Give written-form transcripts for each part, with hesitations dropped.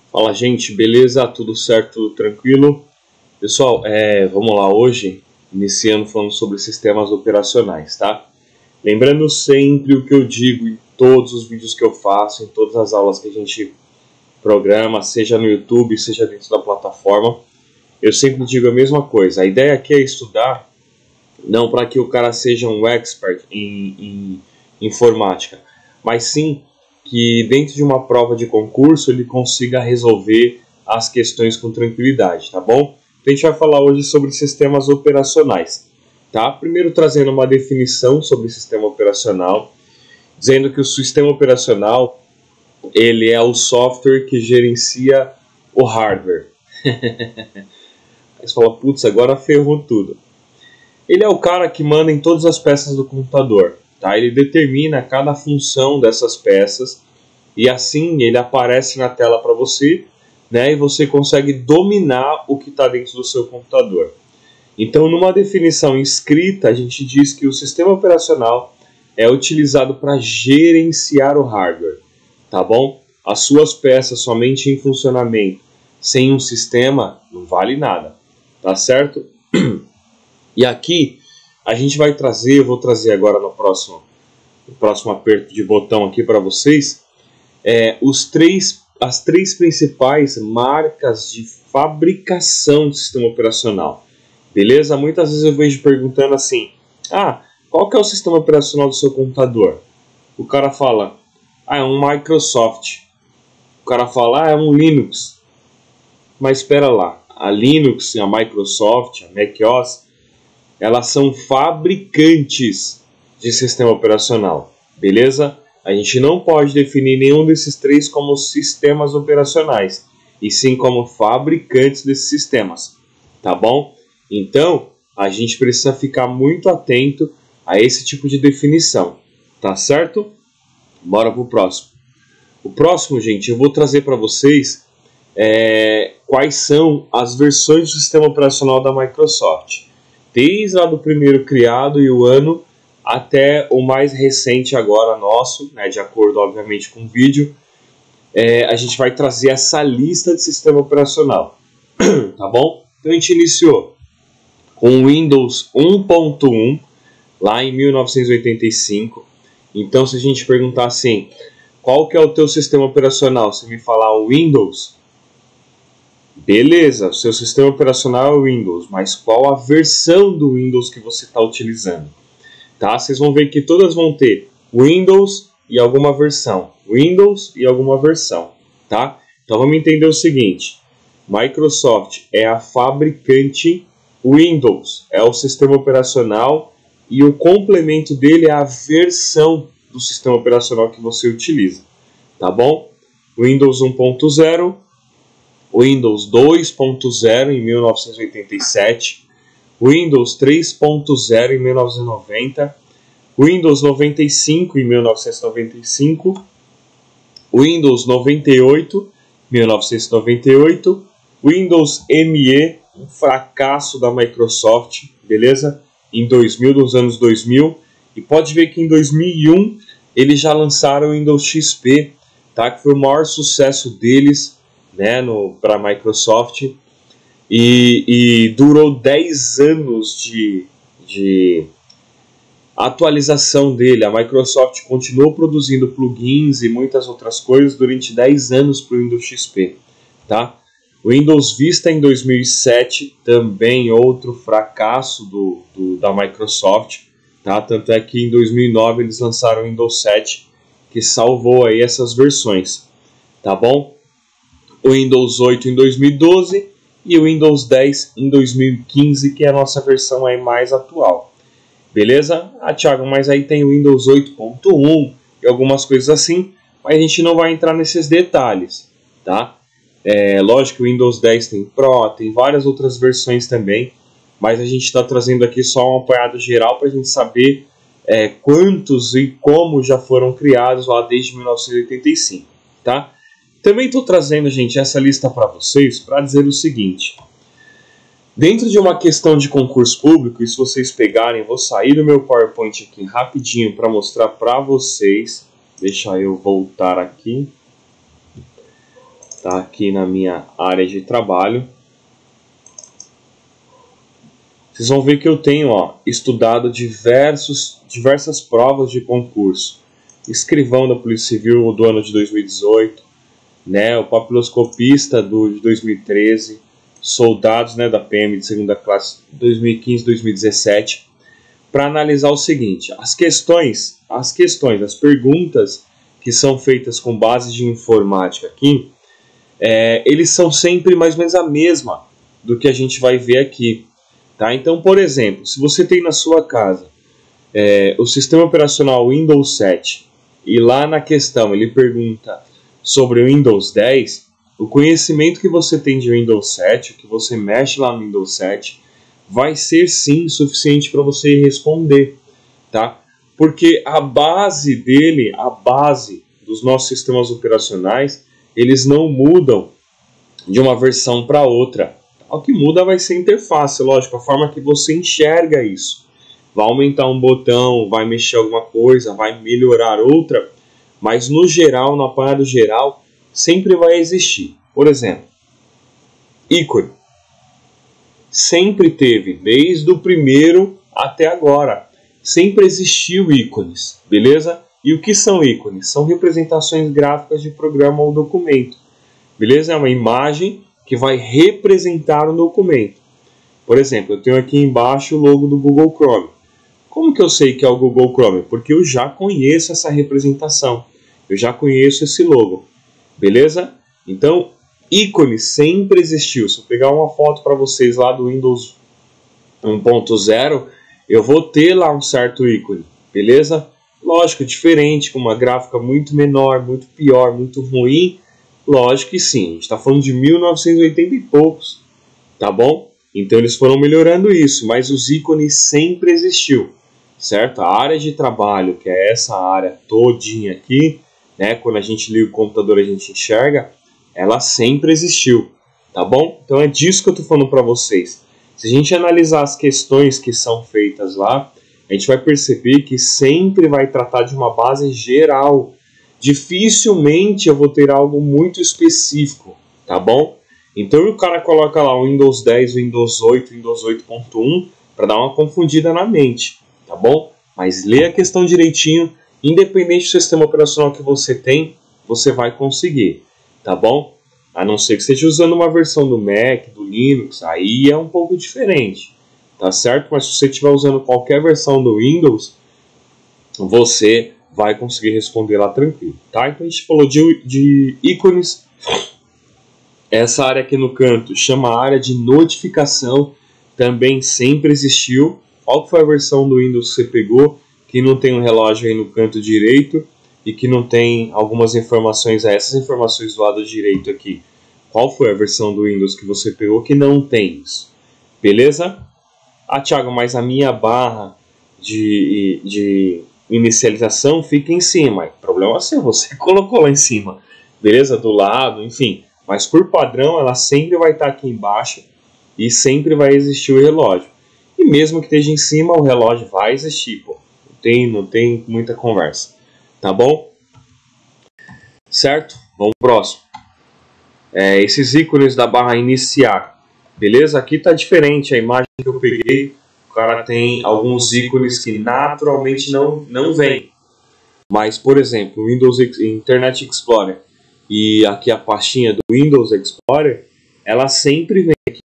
Fala, gente, beleza? Tudo certo, tudo tranquilo? Pessoal, vamos lá hoje, iniciando falando sobre sistemas operacionais, tá? Lembrando sempre o que eu digo em todos os vídeos que eu faço, em todas as aulas que a gente programa, seja no YouTube, seja dentro da plataforma, eu sempre digo a mesma coisa. A ideia aqui é estudar, não para que o cara seja um expert em informática, mas sim que dentro de uma prova de concurso ele consiga resolver as questões com tranquilidade, tá bom? Então a gente vai falar hoje sobre sistemas operacionais, tá? Primeiro trazendo uma definição sobre sistema operacional, dizendo que o sistema operacional ele é o software que gerencia o hardware. Aí você fala, putz, agora ferrou tudo. Ele é o cara que manda em todas as peças do computador. Tá? Ele determina cada função dessas peças e assim ele aparece na tela para você, né? E você consegue dominar o que está dentro do seu computador. Então, numa definição escrita, a gente diz que o sistema operacional é utilizado para gerenciar o hardware, tá bom? As suas peças somente em funcionamento sem um sistema não vale nada, tá certo? E aqui a gente vai trazer, eu vou trazer agora no próximo aperto de botão aqui para vocês, as três principais marcas de fabricação do sistema operacional. Beleza? Muitas vezes eu vejo perguntando assim, qual que é o sistema operacional do seu computador? O cara fala, é um Microsoft. O cara fala, é um Linux. Mas espera lá, a Linux, a Microsoft, a macOS, elas são fabricantes de sistema operacional, beleza? A gente não pode definir nenhum desses três como sistemas operacionais, e sim como fabricantes desses sistemas, tá bom? Então, a gente precisa ficar muito atento a esse tipo de definição, tá certo? Bora pro próximo. O próximo, gente, eu vou trazer para vocês quais são as versões do sistema operacional da Microsoft. Desde lá do primeiro criado e o ano até o mais recente agora nosso, né, de acordo obviamente com o vídeo, a gente vai trazer essa lista de sistema operacional, tá bom? Então a gente iniciou com o Windows 1.1 lá em 1985. Então se a gente perguntar assim, qual que é o teu sistema operacional? Se me falar o Windows, beleza, o seu sistema operacional é o Windows, mas qual a versão do Windows que você está utilizando? Tá? Vocês vão ver que todas vão ter Windows e alguma versão. Windows e alguma versão. Tá? Então vamos entender o seguinte. Microsoft é a fabricante, Windows é o sistema operacional e o complemento dele é a versão do sistema operacional que você utiliza. Tá bom? Windows 1.0, Windows 2.0 em 1987, Windows 3.0 em 1990, Windows 95 em 1995, Windows 98 em 1998, Windows ME, um fracasso da Microsoft, beleza? Em 2000, nos anos 2000, e pode ver que em 2001 eles já lançaram o Windows XP, tá? Que foi o maior sucesso deles, né, para a Microsoft, e durou 10 anos de atualização dele. A Microsoft continuou produzindo plugins e muitas outras coisas durante 10 anos para o Windows XP. Tá? O Windows Vista em 2007, também outro fracasso da Microsoft. Tá? Tanto é que em 2009 eles lançaram o Windows 7, que salvou aí essas versões. Tá bom? O Windows 8 em 2012 e o Windows 10 em 2015, que é a nossa versão aí mais atual. Beleza? Thiago, mas aí tem o Windows 8.1 e algumas coisas assim, mas a gente não vai entrar nesses detalhes, tá? Lógico que o Windows 10 tem Pro, tem várias outras versões também, mas a gente está trazendo aqui só um apanhado geral para a gente saber quantos e como já foram criados lá desde 1985, tá? Também estou trazendo, gente, essa lista para vocês para dizer o seguinte. Dentro de uma questão de concurso público, e se vocês pegarem, eu vou sair do meu PowerPoint aqui rapidinho para mostrar para vocês. Deixa eu voltar aqui. tá? Aqui na minha área de trabalho. Vocês vão ver que eu tenho, estudado diversas provas de concurso. Escrivão da Polícia Civil do ano de 2018, né, o papiloscopista de 2013, soldados, né, da PM de segunda classe 2015, 2017, para analisar o seguinte: as perguntas que são feitas com base de informática aqui, eles são sempre mais ou menos a mesma do que a gente vai ver aqui. Tá? Então, por exemplo, se você tem na sua casa o sistema operacional Windows 7 e lá na questão ele pergunta sobre o Windows 10, o conhecimento que você tem de Windows 7, que você mexe lá no Windows 7, vai ser sim suficiente para você responder, tá? Porque a base dos nossos sistemas operacionais, eles não mudam de uma versão para outra. O que muda vai ser a interface, lógico, a forma que você enxerga isso. Vai aumentar um botão, vai mexer alguma coisa, vai melhorar outra, mas no geral, no apanhado geral, sempre vai existir. Por exemplo, ícone. Sempre teve, desde o primeiro até agora. Sempre existiu ícones, beleza? E o que são ícones? São representações gráficas de programa ou documento, beleza? É uma imagem que vai representar um documento. Por exemplo, eu tenho aqui embaixo o logo do Google Chrome. Como que eu sei que é o Google Chrome? Porque eu já conheço essa representação. Eu já conheço esse logo. Beleza? Então, ícone sempre existiu. Se eu pegar uma foto para vocês lá do Windows 1.0, eu vou ter lá um certo ícone. Beleza? Lógico, diferente, com uma gráfica muito menor, muito pior, muito ruim. Lógico que sim, a gente está falando de 1980 e poucos, tá bom? Então eles foram melhorando isso, mas os ícones sempre existiu, certo? A área de trabalho, que é essa área todinha aqui, né? Quando a gente liga o computador a gente enxerga, ela sempre existiu, tá bom? Então é disso que eu estou falando para vocês. Se a gente analisar as questões que são feitas lá, a gente vai perceber que sempre vai tratar de uma base geral. Dificilmente eu vou ter algo muito específico, tá bom? Então o cara coloca lá o Windows 10, Windows 8, Windows 8.1 para dar uma confundida na mente, tá bom? Mas lê a questão direitinho, independente do sistema operacional que você tem, você vai conseguir, tá bom? A não ser que esteja usando uma versão do Mac, do Linux, aí é um pouco diferente, tá certo? Mas se você estiver usando qualquer versão do Windows, você vai conseguir responder lá tranquilo, tá? Então a gente falou de ícones. Essa área aqui no canto chama área de notificação, também sempre existiu. Qual foi a versão do Windows que você pegou, que não tem um relógio aí no canto direito e que não tem algumas informações, essas informações do lado direito aqui? Qual foi a versão do Windows que você pegou que não tem isso? Beleza? Ah, Thiago, mas a minha barra de inicialização fica em cima. Problema seu, você colocou lá em cima. Beleza? Do lado, enfim. Mas por padrão ela sempre vai estar aqui embaixo e sempre vai existir o relógio. E mesmo que esteja em cima, o relógio vai existir, pô. Não tem muita conversa. Tá bom? Certo? Vamos pro próximo. Esses ícones da barra iniciar. Beleza? Aqui tá diferente a imagem que eu peguei. O cara tem alguns ícones que naturalmente não vem. Mas, por exemplo, o Windows Internet Explorer e aqui a pastinha do Windows Explorer, ela sempre vem aqui.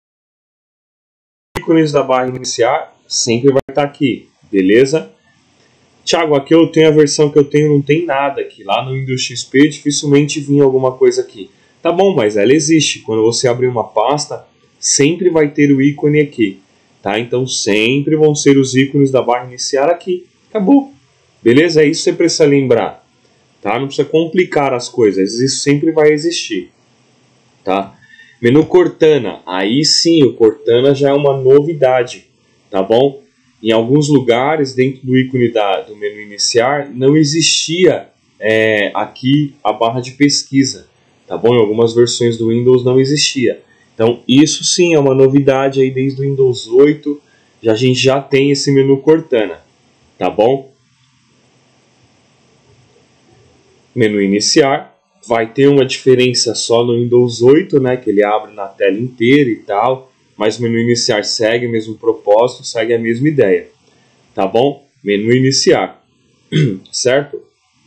Os ícones da barra iniciar sempre vai estar aqui, beleza? Thiago, aqui eu tenho a versão que eu tenho, não tem nada aqui. Lá no Windows XP dificilmente vinha alguma coisa aqui. Tá bom, mas ela existe. Quando você abrir uma pasta, sempre vai ter o ícone aqui. Tá? Então sempre vão ser os ícones da barra iniciar aqui. Acabou. Beleza? É isso que você precisa lembrar. Tá? Não precisa complicar as coisas. Isso sempre vai existir. Tá? Menu Cortana. Aí sim, o Cortana já é uma novidade. Tá bom? Em alguns lugares, dentro do ícone do menu iniciar, não existia aqui a barra de pesquisa. Tá bom? Em algumas versões do Windows não existia. Então, isso sim é uma novidade aí desde o Windows 8. A gente já tem esse menu Cortana. Tá bom? Menu iniciar. vai ter uma diferença só no Windows 8, né, que ele abre na tela inteira e tal, mas o menu iniciar segue o mesmo propósito, segue a mesma ideia, tá bom? Menu iniciar, certo?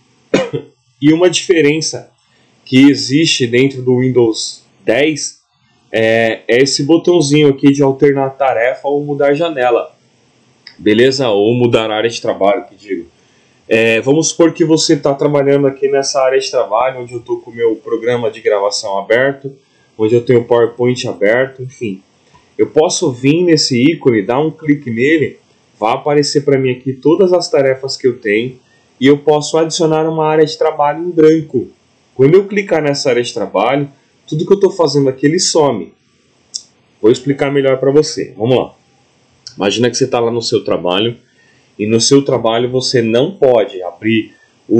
E uma diferença que existe dentro do Windows 10 é esse botãozinho aqui de alternar tarefa ou mudar janela, beleza? Ou mudar área de trabalho, que digo. Vamos supor que você está trabalhando aqui nessa área de trabalho, onde eu estou com o meu programa de gravação aberto, onde eu tenho o PowerPoint aberto, enfim. Eu posso vir nesse ícone, dar um clique nele, vai aparecer para mim aqui todas as tarefas que eu tenho, e eu posso adicionar uma área de trabalho em branco. Quando eu clicar nessa área de trabalho, tudo que eu estou fazendo aqui ele some. Vou explicar melhor para você. Vamos lá. Imagina que você está lá no seu trabalho, e no seu trabalho você não pode abrir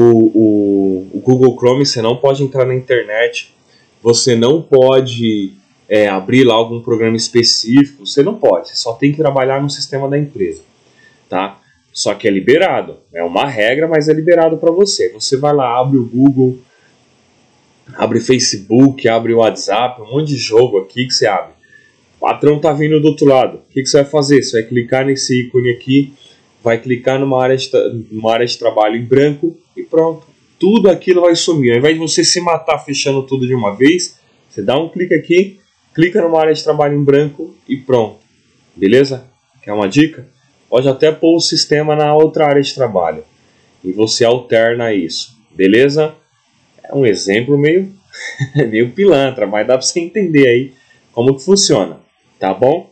o Google Chrome, você não pode entrar na internet, você não pode abrir lá algum programa específico, você não pode, você só tem que trabalhar no sistema da empresa, tá? Só que é liberado, é uma regra, mas é liberado para você. Você vai lá, abre o Google, abre Facebook, abre o WhatsApp, um monte de jogo aqui que você abre. O patrão tá vindo do outro lado, o que você vai fazer? Você vai clicar nesse ícone aqui, vai clicar numa área de trabalho em branco e pronto. Tudo aquilo vai sumir. Ao invés de você se matar fechando tudo de uma vez, você dá um clique aqui, clica numa área de trabalho em branco e pronto. Beleza? Quer uma dica? Pode até pôr o sistema na outra área de trabalho e você alterna isso. Beleza? É um exemplo meio pilantra, mas dá para você entender aí como que funciona. Tá bom?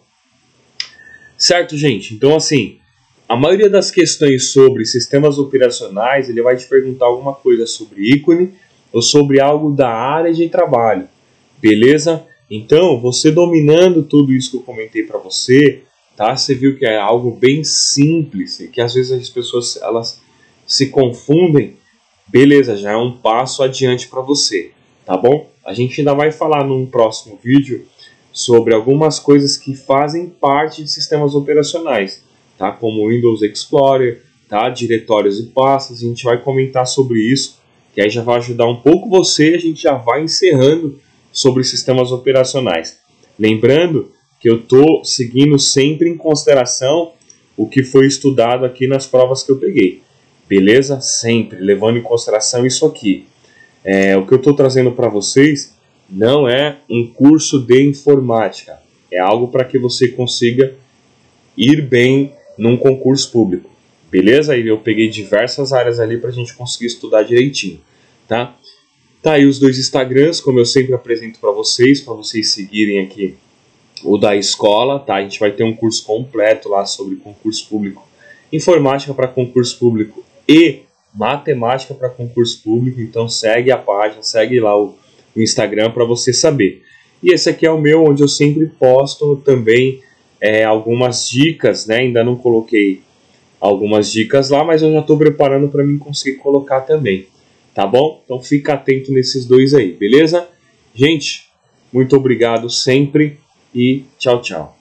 Certo, gente? Então, assim, a maioria das questões sobre sistemas operacionais, ele vai te perguntar alguma coisa sobre ícone ou sobre algo da área de trabalho, beleza? Então, você dominando tudo isso que eu comentei para você, tá? Você viu que é algo bem simples, e que às vezes as pessoas elas se confundem, beleza, já é um passo adiante para você, tá bom? A gente ainda vai falar num próximo vídeo sobre algumas coisas que fazem parte de sistemas operacionais, tá? Como o Windows Explorer, tá? Diretórios e pastas, a gente vai comentar sobre isso, que aí já vai ajudar um pouco você, a gente já vai encerrando sobre sistemas operacionais. Lembrando que eu estou seguindo sempre em consideração o que foi estudado aqui nas provas que eu peguei, beleza? Sempre levando em consideração isso aqui. O que eu estou trazendo para vocês não é um curso de informática, é algo para que você consiga ir bem num concurso público, beleza? E eu peguei diversas áreas ali para a gente conseguir estudar direitinho, tá? Tá aí os dois Instagrams, como eu sempre apresento para vocês seguirem aqui o da escola, tá? A gente vai ter um curso completo lá sobre concurso público, informática para concurso público e matemática para concurso público, então segue a página, segue lá o Instagram para você saber. E esse aqui é o meu, onde eu sempre posto também algumas dicas, né? Ainda não coloquei algumas dicas lá, mas eu já estou preparando para mim conseguir colocar também, tá bom? Então fica atento nesses dois aí, beleza? Gente, muito obrigado sempre e tchau, tchau.